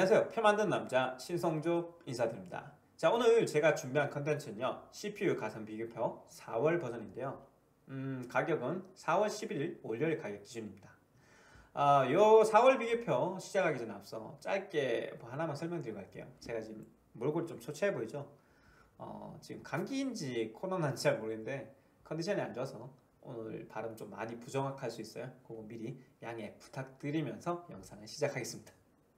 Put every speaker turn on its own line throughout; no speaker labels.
안녕하세요. 표 만든 남자 신성조 인사드립니다. 자, 오늘 제가 준비한 컨텐츠는요, CPU 가성 비교표 4월 버전인데요. 가격은 4월 11일 월요일 가격 기준입니다. 요 4월 비교표 시작하기 전에 앞서 짧게 뭐 하나만 설명드리고 갈게요. 제가 지금 몰골이 좀 초췌해 보이죠? 지금 감기인지 코로나인지 잘 모르겠는데 컨디션이 안 좋아서 오늘 발음 좀 많이 부정확할 수 있어요. 그거 미리 양해 부탁드리면서 영상을 시작하겠습니다.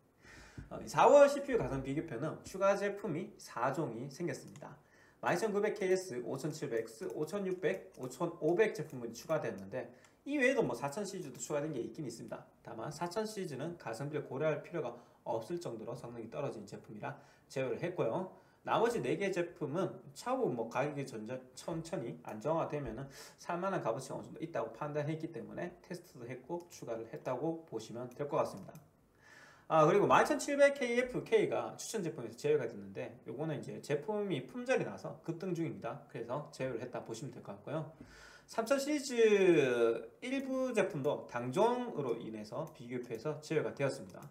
4월 CPU 가성 비교표는 추가 제품이 4종이 생겼습니다. 12900KS, 5700X, 5600, 5500 제품군이 추가되었는데 이 외에도 뭐 4000 시리즈도 추가된 게 있긴 있습니다. 다만 4000 시리즈는 가성비를 고려할 필요가 없을 정도로 성능이 떨어진 제품이라 제외를 했고요. 나머지 4개 제품은 차후 뭐 가격이 천천히 안정화되면은 살만한 값어치가 어느 정도 있다고 판단했기 때문에 테스트도 했고 추가를 했다고 보시면 될 것 같습니다. 그리고 12700KFK가 추천 제품에서 제외가 됐는데 요거는 이제 제품이 품절이 나서 급등 중입니다. 그래서 제외를 했다 보시면 될 것 같고요. 3000 시리즈 일부 제품도 당종으로 인해서 비교표에서 제외가 되었습니다.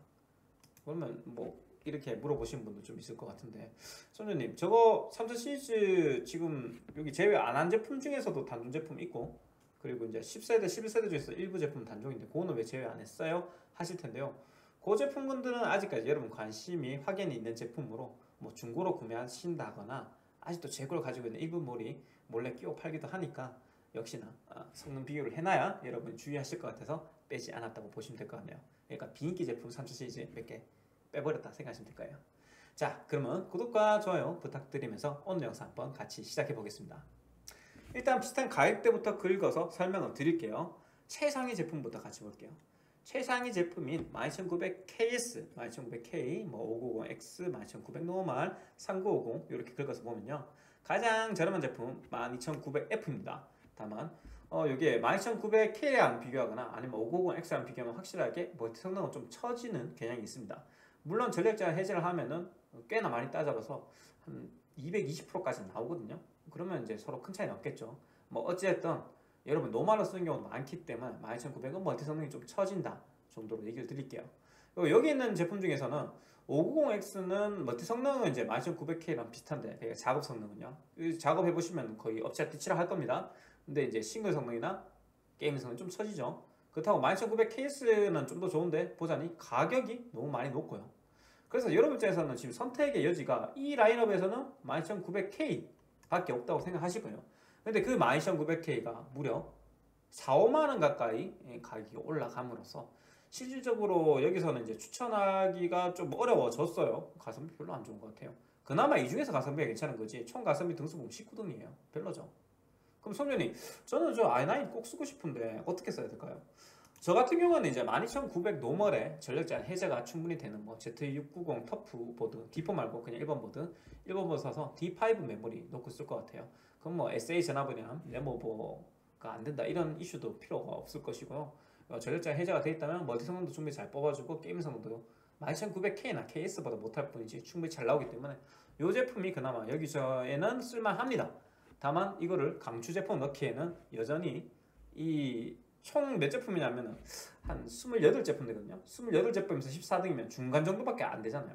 그러면 뭐 이렇게 물어보시는 분도 좀 있을 것 같은데, 선생님 저거 3000 시리즈 지금 여기 제외 안 한 제품 중에서도 단종 제품 있고, 그리고 이제 10세대 11세대 중에서 일부 제품 단종인데 그거는 왜 제외 안 했어요? 하실 텐데요. 그 제품군들은 아직까지 여러분 관심이 확연히 있는 제품으로 뭐 중고로 구매하신다거나 아직도 재고를 가지고 있는 일부 몰이 몰래 끼워 팔기도 하니까 역시나 성능 비교를 해놔야 여러분이 주의하실 것 같아서 빼지 않았다고 보시면 될 것 같네요. 그러니까 비인기 제품 3000 시리즈 몇 개 빼버렸다 생각하시면 될 거예요. 자, 그러면 구독과 좋아요 부탁드리면서 오늘 영상 한번 같이 시작해 보겠습니다. 일단 비슷한 가격대부터 긁어서 설명을 드릴게요. 최상위 제품부터 같이 볼게요. 최상위 제품인 12900KS, 12900K, 뭐 590X, 12900 노멀, 3950 이렇게 긁어서 보면요, 가장 저렴한 제품 12900F입니다. 다만 이게 12900K랑 비교하거나 아니면 590X랑 비교하면 확실하게 멀티 성능은 좀 처지는 경향이 있습니다. 물론 전력제한 해제를 하면은 꽤나 많이 따져봐서 한 220%까지 나오거든요. 그러면 이제 서로 큰 차이는 없겠죠. 뭐 어찌됐든 여러분 노말로 쓰는 경우도 많기 때문에 12900은 멀티 성능이 좀 처진다 정도로 얘기를 드릴게요. 여기 있는 제품 중에서는 590X는 멀티 성능은 이제 12900K랑 비슷한데, 그러니까 작업 성능은요, 작업해 보시면 거의 업체 뒤치라 할 겁니다. 근데 이제 싱글 성능이나 게임 성능이 좀 처지죠. 그렇다고 12900KS는 좀 더 좋은데 보자니 가격이 너무 많이 높고요. 그래서 여러분 입장에서는 지금 선택의 여지가 이 라인업에서는 12900K 밖에 없다고 생각하실 거예요. 근데 그 12900K가 무려 4, 5만원 가까이 가격이 올라감으로써 실질적으로 여기서는 이제 추천하기가 좀 어려워졌어요. 가성비 별로 안 좋은 것 같아요. 그나마 이 중에서 가성비가 괜찮은 거지 총 가성비 등수 보면 19등이에요. 별로죠. 그럼 성전이 저는 저 i9 꼭 쓰고 싶은데 어떻게 써야 될까요? 저 같은 경우는 이제 12900 노멀에 전력 제한 해제가 충분히 되는 뭐 Z690 터프 보드, D4 말고 그냥 1번 보드 사서 D5 메모리 놓고 쓸 것 같아요. 그럼 뭐 SA 전압이나 레모버가 안 된다 이런 이슈도 필요가 없을 것이고요. 전력 제한 해제가 돼 있다면 멀티 성능도 충분히 잘 뽑아주고 게임 성능도 12900K나 KS보다 못할 뿐이지 충분히 잘 나오기 때문에 이 제품이 그나마 여기저에는 쓸만합니다. 다만 이거를 강추 제품 넣기에는 여전히 이 총 몇 제품이냐면은 한 28제품 되거든요. 28제품에서 14등이면 중간 정도밖에 안 되잖아요.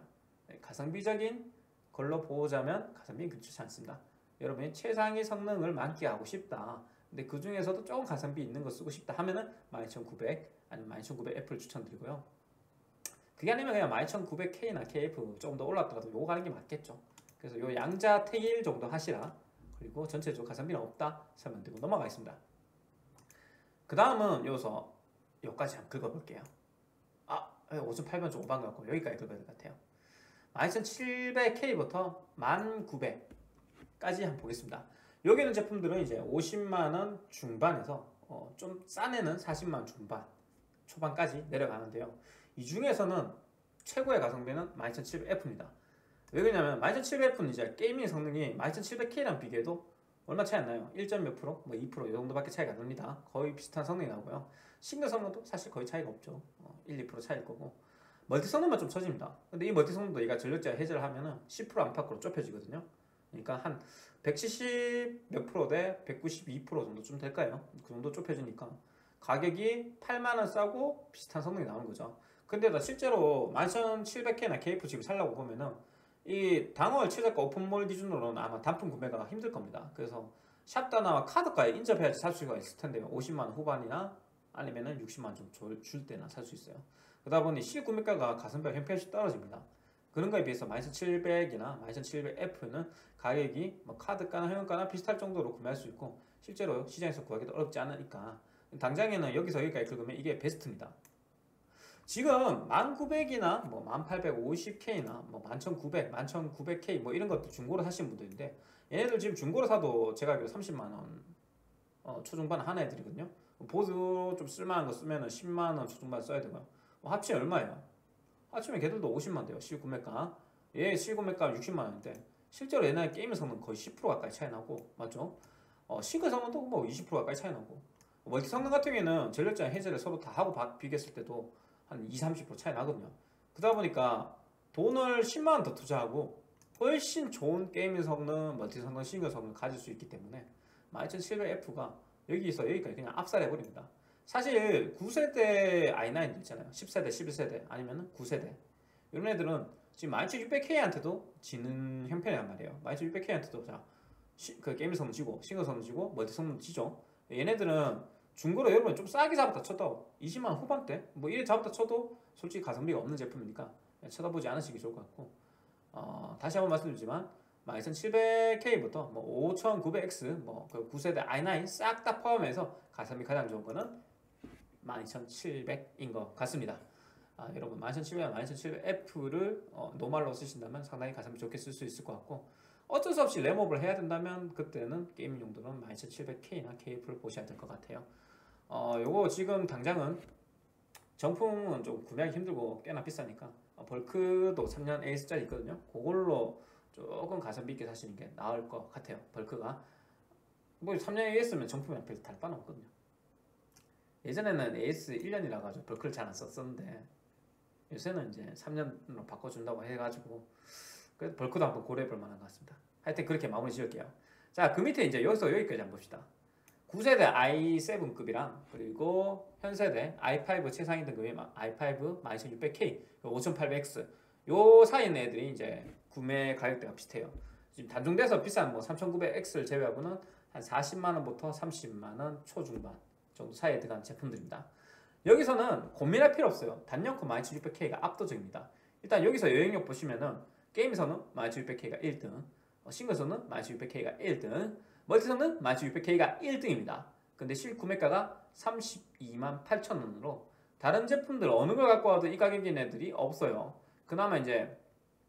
가성비적인 걸로 보자면 가성비는 그렇지 않습니다. 여러분이 최상위 성능을 만끽하고 싶다, 근데 그 중에서도 조금 가성비 있는 거 쓰고 싶다 하면은 12900 아니면 12900F를 추천드리고요. 그게 아니면 그냥 12900K나 KF 조금 더 올랐더라도 요거 가는 게 맞겠죠. 그래서 요 양자 택일 정도 하시라. 그리고 전체적으로 가성비는 없다 설명드리고 넘어가겠습니다. 그 다음은 여기까지 한번 긁어볼게요. 5800 좀 오반 것 같고 여기까지 긁어야 될 것 같아요. 12700K부터 1900까지 한번 보겠습니다. 여기 있는 제품들은 이제 50만원 중반에서 좀 싼 애는 40만원 중반 초반까지 내려가는데요. 이 중에서는 최고의 가성비는 12700F입니다. 왜 그러냐면 12700F는 이제 게이밍 성능이 12700K랑 비교해도 얼마 차이 안 나요. 1점 몇 프로? 뭐 2% 이 정도밖에 차이가 안 납니다. 거의 비슷한 성능이 나오고요. 싱글 성능도 사실 거의 차이가 없죠. 1, 2% 차이일 거고. 멀티 성능만 좀 처집니다. 근데 이 멀티 성능도 얘가 전력제한 해제를 하면은 10% 안팎으로 좁혀지거든요. 그러니까 한 170 몇 프로 대 192% 정도쯤 될까요? 그 정도 좁혀지니까 가격이 8만원 싸고 비슷한 성능이 나오는 거죠. 근데 나 실제로 11700K나 KF 지금 살려고 보면은 이 당월 최저가 오픈몰 기준으로는 아마 단품 구매가 힘들 겁니다. 그래서 샵다나 카드가에 인접해야지 살 수가 있을 텐데요. 50만원 후반이나 아니면은 60만원 좀 줄 때나 살 수 있어요. 그러다 보니 실구매가가 가성비가 형편없이 떨어집니다. 그런 거에 비해서 12700이나 12700F는 가격이 뭐 카드가나 회원가나 비슷할 정도로 구매할 수 있고 실제로 시장에서 구하기도 어렵지 않으니까 당장에는 여기서 여기까지 긁으면 이게 베스트입니다. 지금 1900이나 뭐 1850K나 뭐 11900, 11900K 뭐 이런 것도 중고로 사시는 분들인데 얘네들 지금 중고로 사도 제가 알기로 30만원 초중반 하는 애들이거든요. 보드 좀 쓸만한 거 쓰면은 10만원 초중반 써야 되고요. 합치면 얼마예요? 합치면 걔들도 50만 돼요. 실구매가. 얘 실구매가 60만원인데 실제로 옛날에 게임 성능 거의 10% 가까이 차이 나고 맞죠? 싱글 성능도 뭐 20% 가까이 차이 나고 멀티 성능 같은 경우에는 전력장 해제를 서로 다 하고 비교했을 때도 한 20-30% 차이 나거든요. 그러다 보니까 돈을 10만원 더 투자하고 훨씬 좋은 게임 성능, 멀티 성능, 싱글 성능을 가질 수 있기 때문에 12700F가 여기서 여기까지 그냥 압살해버립니다. 사실 9세대 i9도 있잖아요. 10세대, 11세대 아니면 9세대 이런 애들은 지금 12600K한테도 지는 형편이란 말이에요. 12600K한테도 그 게임 성능 지고 싱글 성능 지고 멀티 성능 지죠. 얘네들은 중고로 여러분 좀 싸게 잡았다 쳐도 20만원 후반대 뭐 이래 잡았다 쳐도 솔직히 가성비가 없는 제품이니까 쳐다보지 않으시기 좋을 것 같고 다시 한번 말씀드리지만 12700K부터 뭐 5900X 뭐 그 9세대 i9 싹 다 포함해서 가성비 가장 좋은 거는 12700인 것 같습니다. 여러분 11700, 11700F를 노말로 쓰신다면 상당히 가성비 좋게 쓸 수 있을 것 같고 어쩔 수 없이 램업을 해야 된다면 그때는 게임 용도는 12700K나 KF를 보셔야 될 것 같아요. 요거 지금 당장은 정품은 좀 구매하기 힘들고 꽤나 비싸니까 벌크도 3년 AS짜리 있거든요. 그걸로 조금 가성비 있게 사시는 게 나을 것 같아요. 벌크가 뭐 3년 AS면 정품이랑 별 다를 바는 없거든요. 예전에는 AS 1년이라 가지고 벌크를 잘 안 썼었는데 요새는 이제 3년으로 바꿔준다고 해가지고 그래도 벌크도 한번 고려해볼 만한 것 같습니다. 하여튼 그렇게 마무리 지을게요. 자, 그 밑에 이제 여기서 여기까지 한번 봅시다. 9세대 i7급이랑 그리고 현세대 i5 최상위 등급이 i5 12600K, 5800X 요 사이 있는 애들이 이제 구매 가격대가 비슷해요. 지금 단종돼서 비싼 뭐 3900X를 제외하고는 한 40만원부터 30만원 초중반 정도 사이에 들어간 제품들입니다. 여기서는 고민할 필요 없어요. 단연코 12600K가 압도적입니다. 일단 여기서 여행력 보시면은 게임에서는 12600K가 1등, 싱글에서는 12600K가 1등, 멀티에서는 12600K가 1등입니다. 근데 실구매가가 32만 8천원으로 다른 제품들 어느 걸 갖고 와도 이 가격인 애들이 없어요. 그나마 이제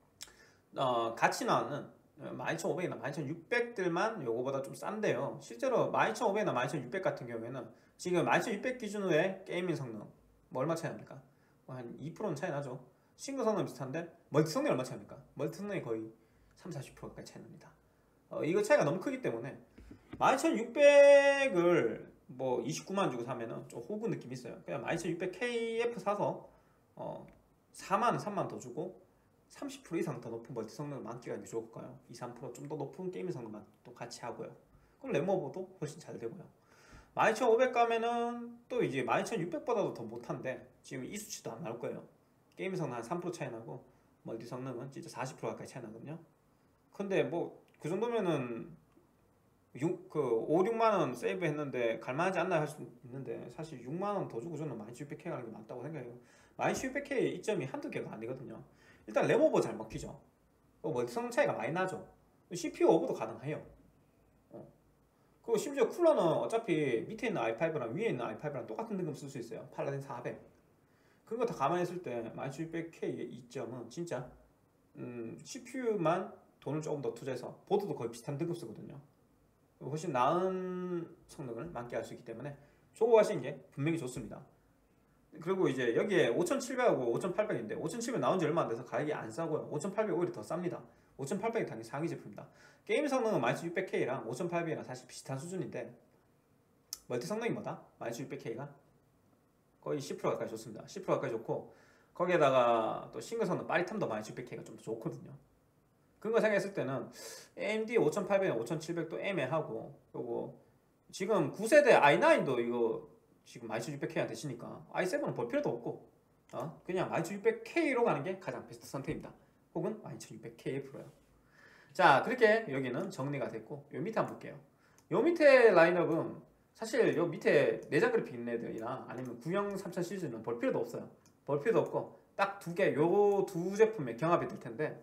같이 나오는 12500이나 12600들만 요거보다 좀 싼데요. 실제로 12500이나 12600 같은 경우에는 지금 12600 기준으로의 게이밍 성능 뭐 얼마 차이 납니까? 한 2%는 차이 나죠. 싱글 성능 비슷한데 멀티 성능이 얼마 차이 납니까? 멀티 성능이 거의 30-40%까지 차이 납니다. 이거 차이가 너무 크기 때문에 12600을 뭐 29만 주고 사면은 좀 호구 느낌이 있어요. 그냥 12600KF 사서 4만원, 3만원 더 주고 30% 이상 더 높은 멀티 성능을 만끽하는 게 좋을까요? 2-3% 좀 더 높은 게임 성능만 또 같이 하고요. 그럼 램오버도 훨씬 잘 되고요. 12500 가면은 또 이제 12600보다도 더 못한데 지금 이 수치도 안 나올 거예요. 게임 성능 한 3% 차이 나고 멀티 성능은 진짜 40% 가까이 차이 나거든요. 근데 뭐 그 정도면은 5-6만원 세이브 했는데 갈만하지 않나 할 수 있는데 사실 6만원 더 주고 저는 12600K 가는 게 맞다고 생각해요. 12600K 이점이 한두 개가 아니거든요. 일단 램오버 잘 먹히죠. 멀티 성능 차이가 많이 나죠. CPU 오버도 가능해요. 그리고 심지어 쿨러는 어차피 밑에 있는 i5랑 위에 있는 i5랑 똑같은 등급 쓸 수 있어요. 팔라딘 400. 그런 거 다 감안했을 때 12600K의 이점은 진짜 CPU만 돈을 조금 더 투자해서 보드도 거의 비슷한 등급 쓰거든요. 훨씬 나은 성능을 만끽할 수 있기 때문에 저거 하시는 게 분명히 좋습니다. 그리고 이제 여기에 5700하고 5800인데 5700 나온 지 얼마 안 돼서 가격이 안 싸고요. 5800 오히려 더 쌉니다. 5800이 당연히 상위 제품입니다. 게임 성능은 12600K랑 5800이랑 사실 비슷한 수준인데 멀티 성능이 뭐다? 12600K가 거의 10% 가까이 좋습니다. 10% 가까이 좋고 거기에다가 또 싱글 성능 빠릿함도 12600K가 좀 더 좋거든요. 그런 거 생각했을 때는 AMD 5800, 5700도 애매하고 그리고 지금 9세대 i9도 이거 지금 12600K가 되시니까 i7은 볼 필요도 없고 그냥 12600K로 가는 게 가장 베스트 선택입니다. 혹은 12600KF로요. 자, 그렇게 여기는 정리가 됐고, 요 밑에 한번 볼게요. 요 밑에 라인업은 사실 요 밑에 내장 그래픽 있는 애들이나 아니면 구형 3000 시리즈는 볼 필요도 없어요. 볼 필요도 없고 딱 두 개, 요 두 제품의 경합이 될 텐데,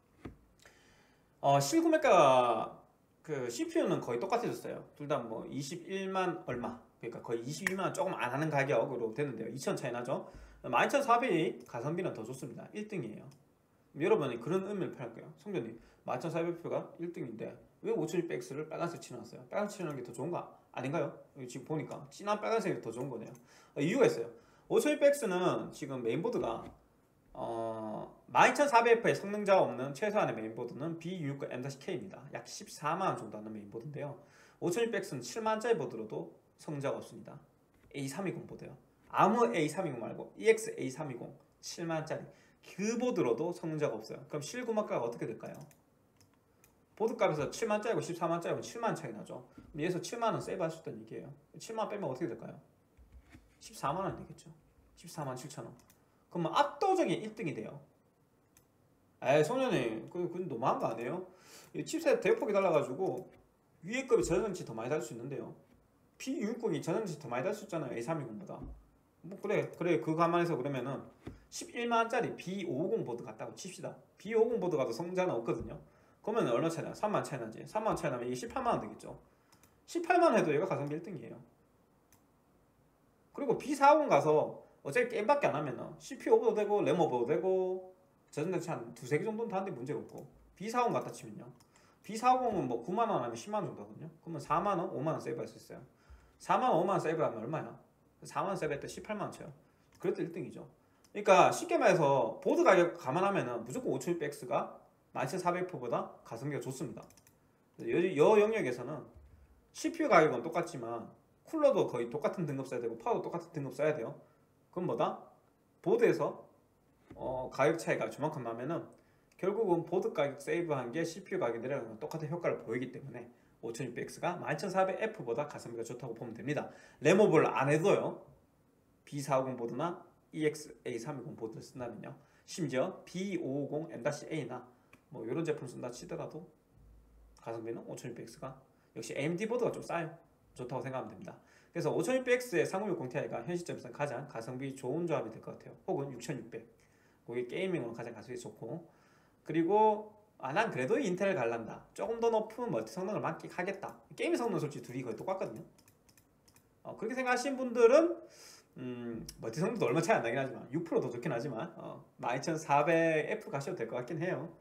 실구매가 그 CPU는 거의 똑같아졌어요. 둘 다 뭐 21만 얼마, 그러니까 거의 22만 원 조금 안 하는 가격으로 되는데요. 2천 차이 나죠. 12400이 가성비는 더 좋습니다. 1등이에요. 여러분이 그런 의미를 표현할 거예요. 성전님 12400표가 1등인데 왜 5600X를 빨간색 칠해놨어요? 빨간색 칠하는 게 더 좋은 거 아닌가요? 지금 보니까 진한 빨간색이 더 좋은 거네요. 이유가 있어요. 5600X는 지금 메인보드가 12400F의 성능자가 없는 최소한의 메인보드는 B690 M-K입니다. 약 14만원 정도 하는 메인보드인데요. 5600X는 7만원짜리 보드로도 성능자가 없습니다. A320 보드요. 아무 A320 말고 EX A320 7만원짜리 그 보드로도 성능자가 없어요. 그럼 실구매가가 어떻게 될까요? 보드값에서 7만원짜리고 14만원짜리고 7만원 차이 나죠. 그럼 여기서 7만원 세이브 할 수 있다는 얘기예요. 7만원 빼면 어떻게 될까요? 14만원 되겠죠. 14만 7천원. 그러면 압도적인 1등이 돼요. 에이 소년이 그건 너무한 거 아니에요? 이 칩셋 대폭이 달라가지고 위에 급이 전원치 더 많이 달 수 있는데요. B660이 전원치 더 많이 달 수 있잖아요. A320보다. 뭐 그래 그거 감안해서 그러면은 11만원짜리 B550 보드 같다고 칩시다. B550 보드 가도 성장은 없거든요. 그러면 얼마 차이 나? 3만 차이 나지. 3만 차이 나면 이게 18만원 되겠죠. 18만원 해도 얘가 가성비 1등이에요. 그리고 B450 가서 어차피 게임밖에 안 하면은 CPU 오버도 되고 램 오버도 되고 저전대치 한 두세 개 정도는 다는데 문제가 없고, B450 갖다 치면요, B450은 뭐 9만원 하면 10만원 정도 하거든요. 그러면 4만원, 5만원 세이브할 수 있어요. 4만원, 5만원 세이브하면 얼마야? 4만원 세이브할 때 18만원 쳐요. 그래도 1등이죠. 그러니까 쉽게 말해서 보드 가격 감안하면은 무조건 5600X가 12400F보다 가성비가 좋습니다. 여 영역에서는 CPU 가격은 똑같지만 쿨러도 거의 똑같은 등급 써야 되고 파워도 똑같은 등급 써야 돼요. 그럼 뭐다? 보드에서 가격 차이가 저만큼 나면은 결국은 보드 가격 세이브한 게 CPU 가격이 내려가는 건 똑같은 효과를 보이기 때문에 5600X가 12400F보다 가성비가 좋다고 보면 됩니다. 램오버를 안 해도요, B450 보드나 EX-A320 보드를 쓴다면요, 심지어 B550 M-A나 뭐 이런 제품 쓴다 치더라도 가성비는 5600X가 역시 AMD 보드가 좀 싸요. 좋다고 생각하면 됩니다. 그래서 5600X의 3060ti가 현 시점에서 가장 가성비 좋은 조합이 될 것 같아요. 혹은 6600, 그게 게이밍으로 가장 가성비 좋고, 그리고 난 그래도 인텔을 갈란다, 조금 더 높은 멀티 성능을 만끽하겠다, 게임 성능 솔직히 둘이 거의 똑같거든요. 그렇게 생각하시는 분들은 멀티 성능도 얼마 차이 안 나긴 하지만 6%더 좋긴 하지만 12400F 가셔도 될 것 같긴 해요.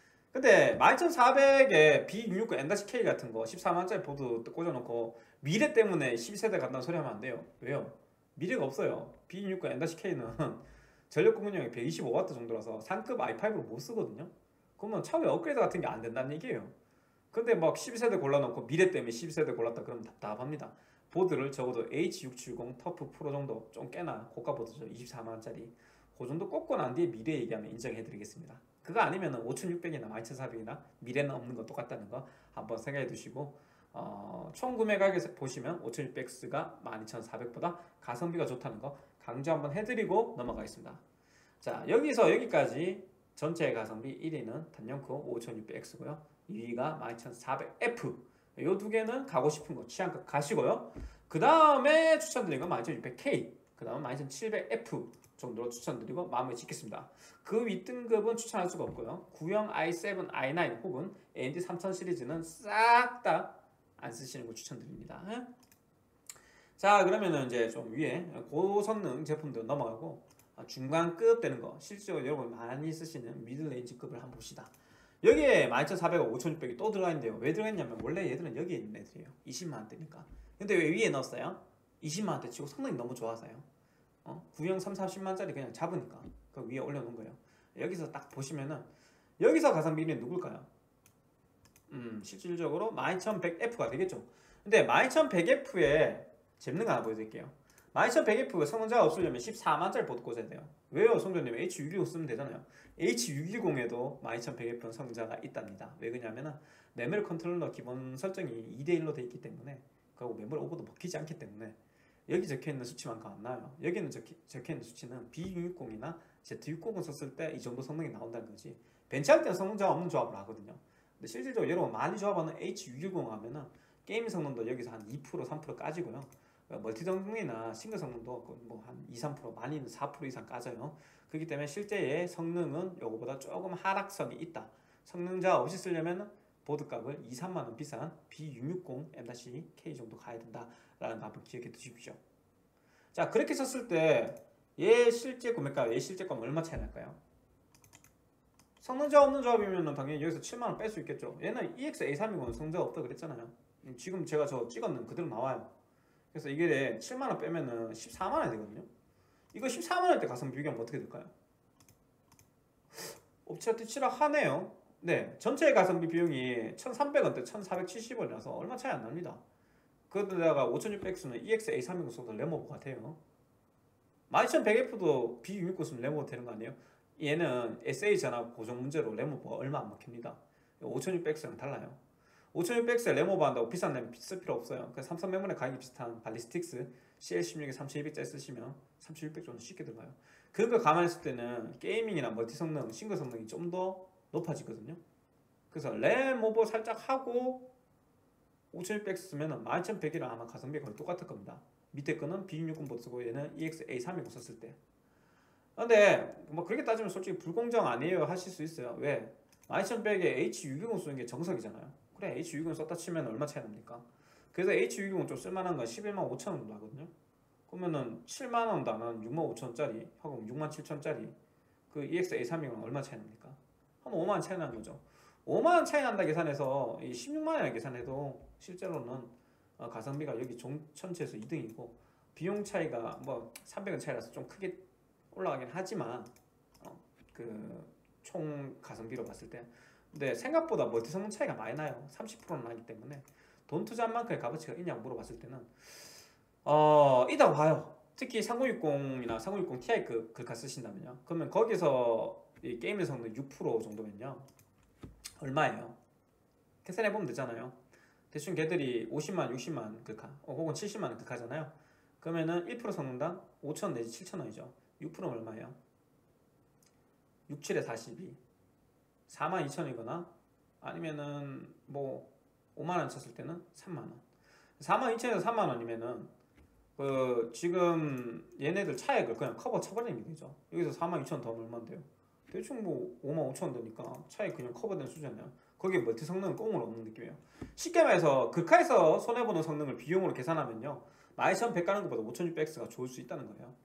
근데 12400에 B660 M-K 같은 거 14만원짜리 보드 꽂아놓고 미래 때문에 12세대 간다는 소리 하면 안 돼요. 왜요? 미래가 없어요. B660 M-K는 전력 공급량이 125W 정도라서 상급 i5로 못 쓰거든요. 그러면 차후에 업그레이드 같은 게 안 된다는 얘기예요. 근데 막 12세대 골라놓고 미래 때문에 12세대 골랐다 그러면 답답합니다. 보드를 적어도 H670 터프 프로 정도, 좀 꽤나 고가 보드죠. 24만원짜리 그 정도 꽂고 난 뒤에 미래 얘기하면 인정해드리겠습니다. 그거 아니면 5600이나 12400이나 미래는 없는 거 똑같다는 거 한번 생각해 두시고, 총 구매 가격에서 보시면 5600X가 12400보다 가성비가 좋다는 거 강조 한번 해드리고 넘어가겠습니다. 자, 여기서 여기까지 전체 가성비 1위는 단연코 5600X고요 2위가 12400F. 이 두 개는 가고 싶은 거 취향껏 가시고요. 그 다음에 추천드리는 건 12600K, 그 다음은 12700F 정도로 추천드리고 마무리 짓겠습니다. 그 윗등급은 추천할 수가 없고요. 구형 i7, i9 혹은 AMD 3000 시리즈는 싹 다 안 쓰시는 거 추천드립니다. 자, 그러면은 이제 좀 위에 고성능 제품들 넘어가고 중간급 되는 거, 실제로 여러분 많이 쓰시는 미들레인지급을 한번 봅시다. 여기에 12400과 5600이 또 들어가 있는데요. 왜 들어가 있냐면 원래 얘들은 여기에 있는 애들이에요. 20만원대니까. 근데 왜 위에 넣었어요? 20만원대 치고 성능이 너무 좋아서요. 구형 3, 40만원짜리 그냥 잡으니까 그 위에 올려놓은 거예요. 여기서 딱 보시면은 여기서 가성비는 누굴까요? 실질적으로 12100F가 되겠죠. 근데 12100F에 재밌는 거 하나 보여드릴게요. 12100F 성능자가 없으려면 14만원짜리 보드 꽂아야 돼요. 왜요? 성전님 H610 쓰면 되잖아요. H610에도 12100F는 성능자가 있답니다. 왜 그러냐면은 메모리 컨트롤러 기본 설정이 2대1로 되어 있기 때문에, 그리고 메모리 오버도 먹히지 않기 때문에 여기 적혀있는 수치만큼 안 나와요. 여기는 적혀있는 수치는 B660이나 Z690 썼을 때 이 정도 성능이 나온다는 거지. 벤치할 때는 성능 저하 없는 조합을 하거든요. 근데 실질적으로 여러분 많이 조합하는 H610 하면은 게임 성능도 여기서 한 2% 3% 까지고요. 멀티 성능이나 싱글 성능도 뭐 한 2, 3% 많이는 4% 이상 까져요. 그렇기 때문에 실제의 성능은 요거보다 조금 하락성이 있다. 성능 저하 없이 쓰려면 보드값을 2, 3만 원 비싼 B660 M-K 정도 가야 된다라는 거 한번 기억해 두십시오. 자, 그렇게 썼을 때 얘 실제 구매가, 얘 실제가 얼마 차이 날까요? 성능 저하 없는 조합이면 당연히 여기서 7만 원 뺄 수 있겠죠. 얘는 EX-A320은 성능 저하 없다 그랬잖아요. 지금 제가 저 찍었는 그대로 나와요. 그래서 이게 7만 원 빼면은 14만 원이 되거든요. 이거 14만 원대 가성비 비교하면 어떻게 될까요? 업체한테 치락하네요. 네, 전체 가성비 비용이 1,300원대 1,470원이라서 얼마 차이 안 납니다. 그러다가 5600X는 EX-A320 써도 레모버 같아요. 12100F도 B660 쓰면 레모버 되는 거 아니에요? 얘는 SA 전압 고정 문제로 레모버 얼마 안 먹힙니다. 5600X랑 달라요. 5600X에 레모버 한다고 비싼 램 쓸 필요 없어요. 그 삼성 메모리 가격이 비슷한 발리스틱스 CL16에 3200짜리 쓰시면 3600 정도 쉽게 들어가요. 그런 거 감안했을 때는 게이밍이나 멀티 성능, 싱글 성능이 좀 더 높아지거든요. 그래서 램 오버 살짝 하고 5600 쓰면 12100이랑 아마 가성비가 거의 똑같을 겁니다. 밑에 거는 B660 쓰고 얘는 EX-A320 썼을 때. 근데 뭐 그렇게 따지면 솔직히 불공정 아니에요 하실 수 있어요. 왜? 12100에 H620 쓰는 게 정석이잖아요. 그래, H620 썼다 치면 얼마 차이 납니까? 그래서 H620 좀 쓸만한 건 11만 5천 원 정도 하거든요. 그러면은 7만 원도 안 하는 6만 5천 원짜리 하고 6만 7천 원짜리 그 EX-A320은 얼마 차이 납니까? 한 5만 원 차이 나는 거죠. 5만 원 차이 난다 계산해서 이 16만 원이라 계산해도 실제로는 가성비가 여기 전체에서 2등이고 비용 차이가 뭐 300원 차이라서 좀 크게 올라가긴 하지만 그 총 가성비로 봤을 때 근데 생각보다 멀티 성능 차이가 많이 나요. 30%는 나기 때문에 돈 투자한 만큼의 값어치가 있냐고 물어봤을 때는 있다고 봐요. 특히 3060이나 3060 Ti급 글카 쓰신다면요. 그러면 거기서 이 게임의 성능 6% 정도면요. 얼마예요? 계산해보면 되잖아요. 대충 걔들이 50만, 60만 글카 혹은 70만 글카잖아요. 그러면은 1% 성능당 5,000원 내지 7,000원이죠. 6%는 얼마예요? 6, 7에 42 42,000원이거나 아니면은 뭐 5만원 쳤을 때는 3만원 42,000원에서 3만원이면은 그 지금 얘네들 차액을 그냥 커버 쳐버리는 게 되죠. 여기서 42,000원 더 하면 얼마인데요? 대충 뭐 55,000원 되니까 차액 그냥 커버된 수준이에요. 거기에 멀티 성능은 꽁으로 없는 느낌이에요. 쉽게 말해서 극하에서 손해보는 성능을 비용으로 계산하면요 12100 가는 것보다 5600X가 좋을 수 있다는 거예요.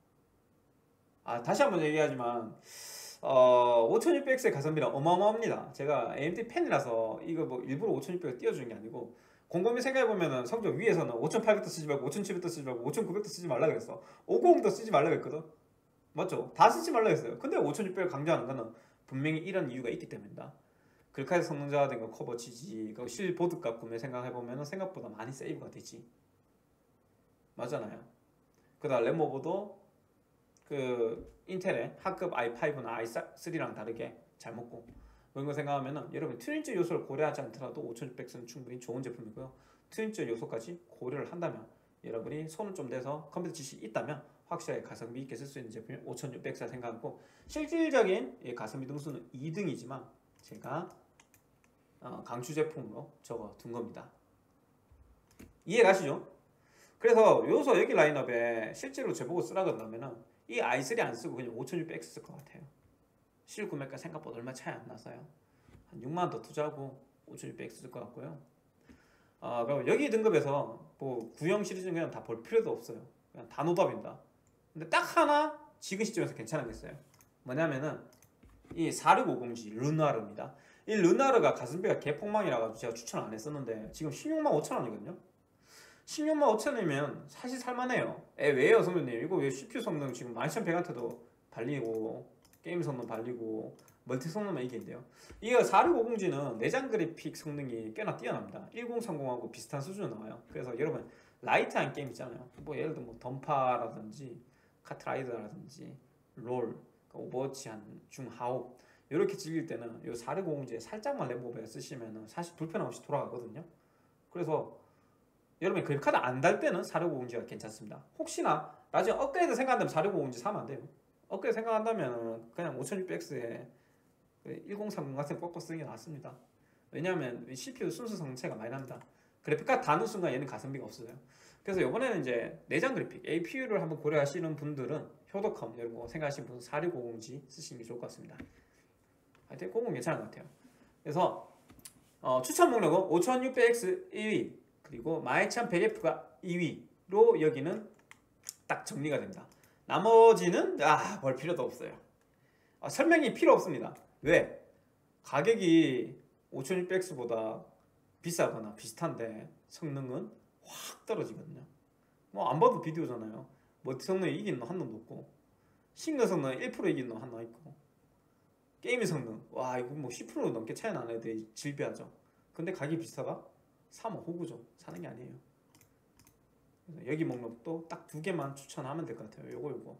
다시 한번 얘기하지만 5600X의 가성비는 어마어마합니다. 제가 AMD 팬이라서 이거 뭐 일부러 5600을 띄워주는 게 아니고 곰곰이 생각해보면은 성적 위에서는 5800도 쓰지 말고 5700도 쓰지 말고 5900도 쓰지 말라 그랬어. 590도 쓰지 말라 그랬거든. 맞죠? 다 쓰지 말라 그랬어요. 근데 5600을 강조하는 거는 분명히 이런 이유가 있기 때문이다. 글카에서 성능 저하된 거 커버 치지 그 실 보드값 구매 생각해보면 생각보다 많이 세이브가 되지. 맞잖아요. 그다음 램오버도 그 인텔의 하급 i5나 i3랑 다르게 잘 먹고 그런 거 생각하면은 여러분 트윈즈 요소를 고려하지 않더라도 5600X는 충분히 좋은 제품이고요. 트윈즈 요소까지 고려를 한다면 여러분이 손을 좀 대서 컴퓨터 지식이 있다면 확실하게 가성비 있게 쓸 수 있는 제품이 5600X라 생각하고 실질적인 가성비 등수는 2등이지만 제가 강추 제품으로 적어 둔 겁니다. 이해 가시죠? 그래서 요소 여기 라인업에 실제로 제보고 쓰라 그런다면은 이 i3 안 쓰고 그냥 5600X 쓸 것 같아요. 실 구매가 생각보다 얼마 차이 안 나서요. 한 6만원 더 투자하고 5600X 쓸 것 같고요. 그럼 여기 등급에서 뭐 구형 시리즈는 그냥 다 볼 필요도 없어요. 그냥 다 노답입니다. 근데 딱 하나 지금 시점에서 괜찮은 게 있어요. 뭐냐면은 이 4650G 르누아르입니다. 이 르누아르가 가성비가 개폭망이라 가지고 제가 추천 안 했었는데 지금 16만 5천 원이거든요. 16만 5천 원이면 사실 살만해요. 왜요 선배님? 이거 왜 CPU 성능 지금 12100W도 발리고 게임 성능 발리고 멀티 성능만 이긴데요. 이거 4650G는 내장 그래픽 성능이 꽤나 뛰어납니다. 1030하고 비슷한 수준으로 나와요. 그래서 여러분 라이트한 게임 있잖아요. 뭐 예를 들어 뭐 던파라든지 카트라이더라든지 롤, 오버워치 한 중하옵 이렇게 즐길 때는 이 4650G에 살짝만 램오버에 쓰시면은 사실 불편 없이 돌아가거든요. 그래서 여러분이 그래픽카드 안 달 때는 4650G가 괜찮습니다. 혹시나 나중에 업그레이드 생각한다면 4650G 사면 안 돼요. 업그레이드 생각한다면 그냥 5600X에 1030 같은 거 꺾어 쓰는 게 낫습니다. 왜냐하면 CPU 순수 성능차이가 많이 납니다. 그래픽카드 다는 순간 얘는 가성비가 없어요. 그래서 이번에는 이제 내장 그래픽 APU를 한번 고려하시는 분들은 효도컴 이런 거 생각하시는 분은 4650G 쓰시는 게 좋을 것 같습니다. 하여튼 그건 괜찮은 것 같아요. 그래서 추천 목록은 5600X 1위 그리고 12100F가 2위로 여기는 딱 정리가 됩니다. 나머지는 볼 필요도 없어요. 설명이 필요 없습니다. 왜? 가격이 5600X보다 비싸거나 비슷한데 성능은 확 떨어지거든요. 뭐 안 봐도 비디오잖아요. 멀티 성능이 이기는 놈 한 놈도 없고 싱글 성능 1% 이기는 놈 한 놈 있고 게임의 성능 이거 뭐 10% 넘게 차이 나는 애들이 질비하죠. 근데 가격이 비싸가? 사면 호구죠. 사는 게 아니에요. 그래서 여기 목록도 딱 두 개만 추천하면 될 것 같아요. 요거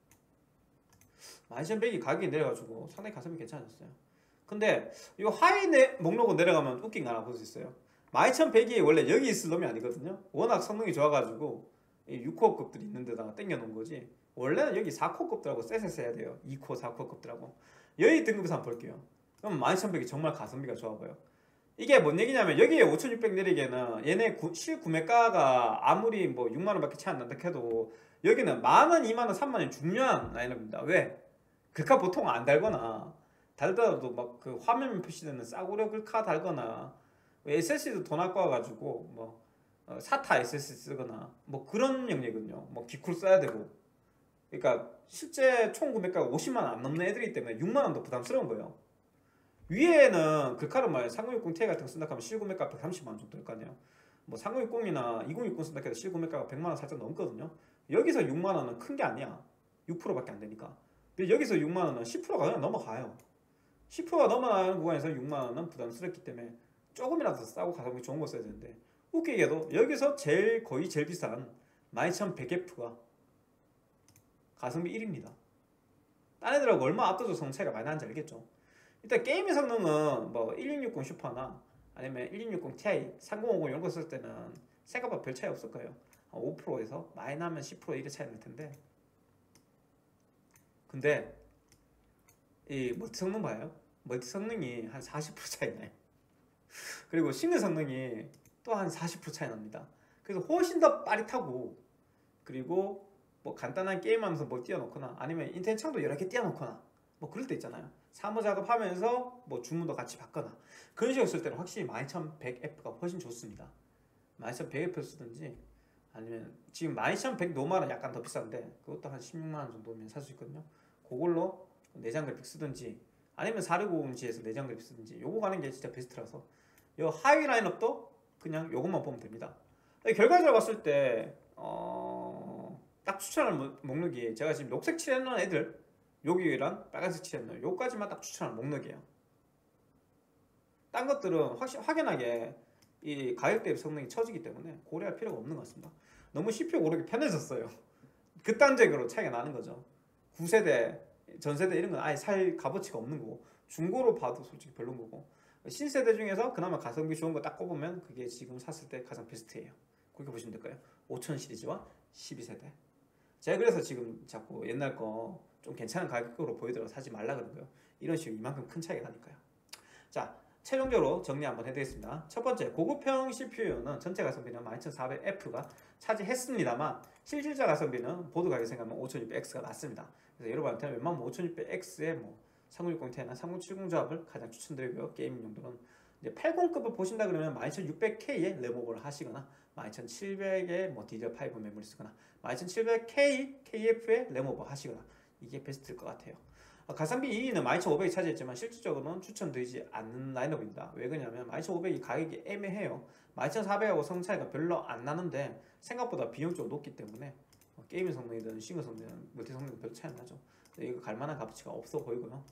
12100이 가격이 내려가지고 상당히 가성비 괜찮았어요. 근데 이 하위 목록으로 내려가면 웃긴 거 하나 볼 수 있어요. 12100이 원래 여기 있을 놈이 아니거든요. 워낙 성능이 좋아가지고 6코어급들이 있는 데다가 땡겨놓은 거지. 원래는 여기 4코어급들하고 쎄쎄 해야 돼요. 2코어, 4코어급들하고. 여기 등급에서 한번 볼게요. 그럼 12100이 정말 가성비가 좋아 보여. 이게 뭔 얘기냐면 여기에 5600 내리기에는 얘네 실구매가가 아무리 뭐 6만원밖에 차이 안 난다 해도 여기는 만원, 2만원, 3만원이 중요한 라인업입니다. 왜? 글카 보통 안 달거나 달더라도 막 그 화면 표시되는 싸구려 글카 달거나 SSD도 돈 아까워 가지고 뭐 사타 SSD 쓰거나 뭐 그런 영역이거든요. 뭐 기쿨 써야 되고. 그러니까 실제 총 구매가가 50만원 안 넘는 애들이기 때문에 6만원도 부담스러운 거예요. 위에는 글카를 말 3060 Ti 같은 거 쓴다 하면 실구매가 130만원 정도 될 거 아니에요. 뭐 3060이나 2060 쓴다 해도 실구매가가 100만원 살짝 넘거든요. 여기서 6만원은 큰 게 아니야. 6%밖에 안 되니까. 근데 여기서 6만원은 10%가 그냥 넘어가요. 10%가 넘어가는 구간에서 6만원은 부담스럽기 때문에 조금이라도 더 싸고 가성비 좋은 거 써야 되는데 웃기게도 여기서 거의 제일 비싼 12100F가 가성비 1위입니다. 딴 애들하고 얼마 압도적 성능 차이가 많이 나는지 알겠죠? 일단 게임의 성능은 뭐 1660 슈퍼나 아니면 1660 Ti, 3050 이런 거 쓸 때는 생각보다 별 차이 없을 거예요. 5%에서 많이 나면 10% 이래 차이 날 텐데 근데 이 멀티 성능 봐요. 멀티 성능이 한 40% 차이 나요. 그리고 싱글 성능이 또 한 40% 차이 납니다. 그래서 훨씬 더 빠릿하고 그리고 뭐 간단한 게임하면서 뭐 띄워놓거나 아니면 인터넷 창도 여러 개 띄워놓거나 뭐 그럴 때 있잖아요. 사무 작업하면서 뭐 주문도 같이 받거나 그런 식으로 쓸 때는 확실히 12100F가 훨씬 좋습니다. 12100F 쓰든지 아니면 지금 12100 노멀은 약간 더 비싼데 그것도 한 16만원 정도면 살 수 있거든요. 그걸로 내장 그래픽 쓰든지 아니면 4650G에서 내장 그래픽 쓰든지 요거 가는 게 진짜 베스트라서 요 하위 라인업도 그냥 요것만 보면 됩니다. 결과적으로 봤을 때 딱 추천할 목록이 제가 지금 녹색 칠해놓은 애들 여기랑 빨간색 칠해놓은 요까지만 딱 추천할 목록이에요. 딴 것들은 확연하게 이 가격 대비 성능이 처지기 때문에 고려할 필요가 없는 것 같습니다. 너무 CPU 고르기 편해졌어요. 극단적으로 차이가 나는 거죠. 9세대, 전세대 이런 건 아예 살 값어치가 없는 거고 중고로 봐도 솔직히 별론 거고 신세대 중에서 그나마 가성비 좋은 거 딱 꼽으면 그게 지금 샀을 때 가장 베스트예요. 그렇게 보시면 될까요? 5000 시리즈와 12세대. 제가 그래서 지금 자꾸 옛날 거 좀 괜찮은 가격으로 보이더라도 사지 말라 그러고요. 이런 식으로 이만큼 큰 차이가 나니까요. 자, 최종적으로 정리 한번 해드리겠습니다. 첫 번째, 고급형 CPU는 전체 가성비는 12400F가 차지했습니다만 실질적 가성비는 보드 가격 생각하면 5600X가 맞습니다. 그래서 여러분한테는 웬만하면 5600X에 뭐 3060 Ti나 3070 조합을 가장 추천드리고요. 게이밍 용도는 이제 80급을 보신다 그러면 12600K에 레모버를 하시거나 12700에 뭐 DDR5 메모리 쓰거나 12700K KF에 레모버 하시거나 이게 베스트일 것 같아요. 가성비 2위는 12500이 차지했지만 실질적으로는 추천드리지 않는 라인업입니다. 왜 그러냐면 12500이 가격이 애매해요. 12400하고 성능 차이가 별로 안 나는데 생각보다 비용적으로 높기 때문에 게이밍 성능이든 싱글 성능이든 멀티 성능이 별 차이 안 나죠. 이거 갈만한 값어치가 없어 보이고요.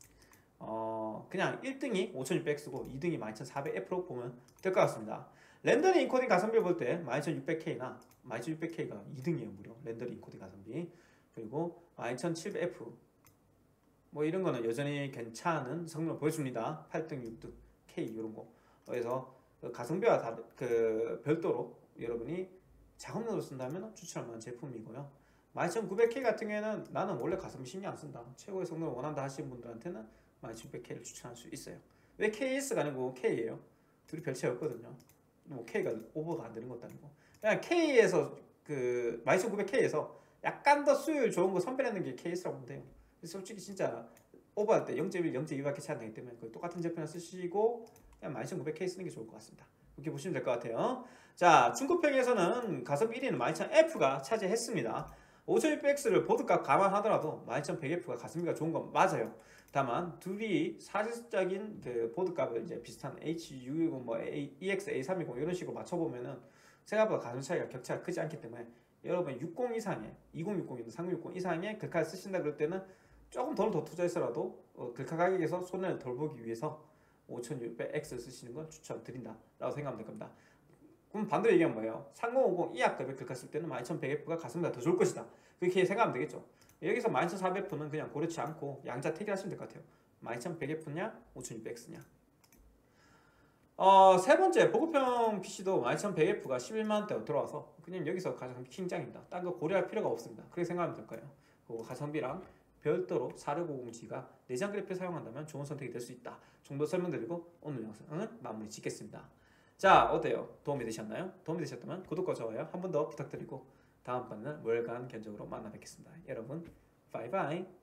그냥 1등이 5600X고 2등이 12400F로 보면 될 것 같습니다. 렌더링 인코딩 가성비 볼 때 12600K나 12600K가 2등이에요. 무려 렌더링 인코딩 가성비. 그리고 12700F 뭐 이런 거는 여전히 괜찮은 성능을 보여줍니다. 8등, 6등, K 이런 거. 그래서 가성비와 별도로 여러분이 작업용으로 쓴다면 추천할 만한 제품이고요. 12900K 같은 경우에는 나는 원래 가성비 신경 안 쓴다, 최고의 성능을 원한다 하시는 분들한테는 12900K를 추천할 수 있어요. 왜 KS가 아니고 K예요? 둘이 별 차이 없거든요. 뭐 K가 오버가 안 되는 것도 아니고, 그냥 K에서 12900K에서 약간 더 수율 좋은 거 선별하는 게 KS라고 보면 돼요. 솔직히 진짜 오버할 때 0.1, 0.2밖에 차이 안 나기 때문에 거의 똑같은 제품을 쓰시고 그냥 12900K 쓰는 게 좋을 것 같습니다. 그렇게 보시면 될 것 같아요. 자, 중고평에서는 가성비 1위는 12000F가 차지했습니다. 5600X를 보드값 감안하더라도 12100F가 가성비가 좋은 건 맞아요. 다만 둘이 사실적인 보드값을 이제 비슷한 H610, 뭐 EX A320 이런 식으로 맞춰보면은 생각보다 가성 차이가 격차가 크지 않기 때문에 여러분 60 이상의 2060이나 3060 이상의 글카를 쓰신다 그럴 때는 조금 더 투자해서라도 글카 가격에서 손해를 덜 보기 위해서 5600X 쓰시는 건 추천드린다 라고 생각하면 될 겁니다. 그럼 반대로 얘기하면 뭐예요? 3050 이하급의 글카 쓸 때는 12100F가 가성비가 더 좋을 것이다, 그렇게 생각하면 되겠죠. 여기서 12400F는 그냥 고려치 않고 양자 택일하시면 될 것 같아요. 12100F냐 5600X냐. 세 번째, 보급형 PC도 12100F가 11만원대로 들어와서 그냥 여기서 가장 킹장입니다. 딴 거 고려할 필요가 없습니다. 그렇게 생각하면 될 거예요. 그리고 가성비랑 별도로 4650G가 내장 그래픽 사용한다면 좋은 선택이 될 수 있다 정도 설명드리고 오늘 영상은 마무리 짓겠습니다. 자, 어때요? 도움이 되셨나요? 도움이 되셨다면 구독과 좋아요 한 번 더 부탁드리고 다음번에는 월간 견적으로 만나 뵙겠습니다. 여러분 바이바이.